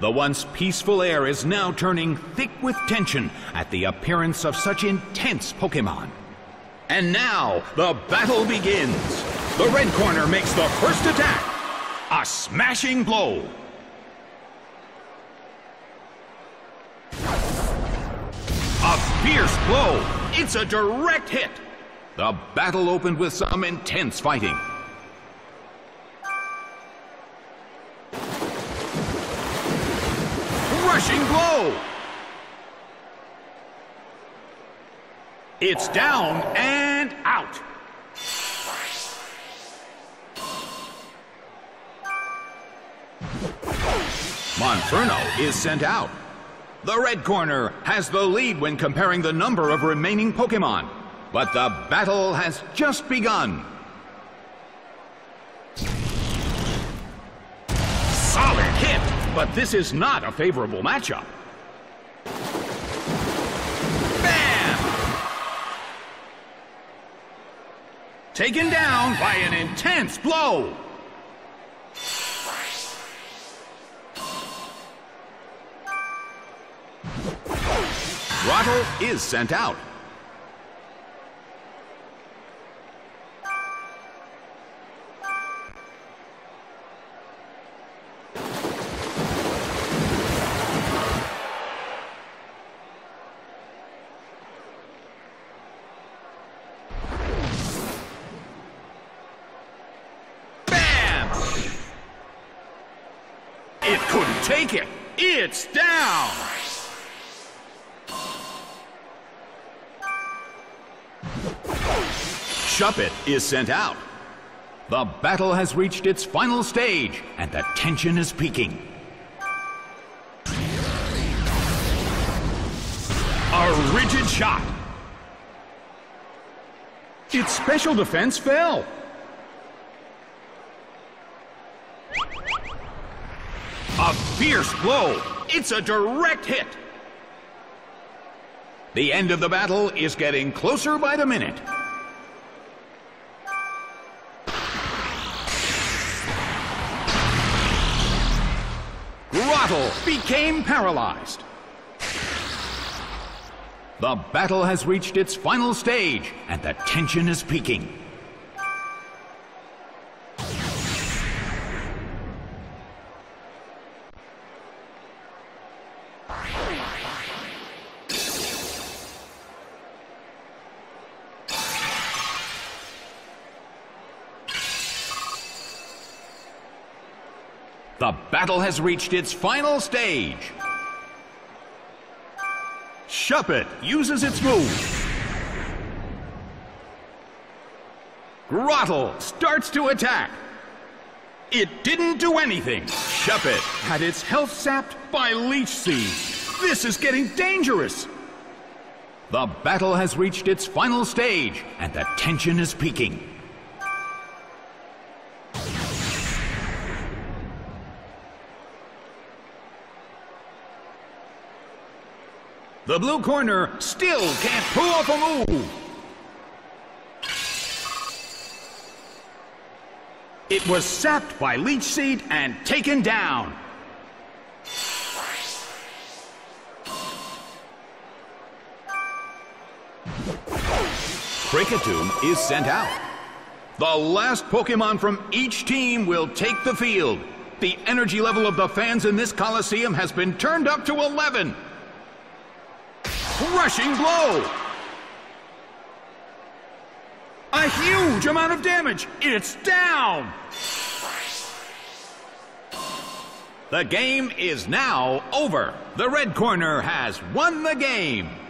The once peaceful air is now turning thick with tension at the appearance of such intense Pokémon. And now, the battle begins. The red corner makes the first attack. A smashing blow. A fierce blow. It's a direct hit. The battle opened with some intense fighting. Rushing blow. It's down and out. Monferno is sent out. The red corner has the lead when comparing the number of remaining Pokémon, but the battle has just begun. Solid hit, but this is not a favorable matchup. Bam! Taken down by an intense blow. Grottle is sent out. Bam! It couldn't take it. It's down. Shuppet is sent out. The battle has reached its final stage, and the tension is peaking. A rigid shot. Its special defense fell. A fierce blow. It's a direct hit. The end of the battle is getting closer by the minute. Grottle became paralyzed. The battle has reached its final stage, and the tension is peaking. The battle has reached its final stage. Shuppet uses its move. Grottle starts to attack. It didn't do anything. Shuppet had its health sapped by Leech Seed. This is getting dangerous. The battle has reached its final stage, and the tension is peaking. The blue corner still can't pull off a move. It was sapped by Leech Seed and taken down. Kricketune is sent out. The last Pokémon from each team will take the field. The energy level of the fans in this Coliseum has been turned up to 11. Rushing blow! A huge amount of damage! It's down! The game is now over. The red corner has won the game.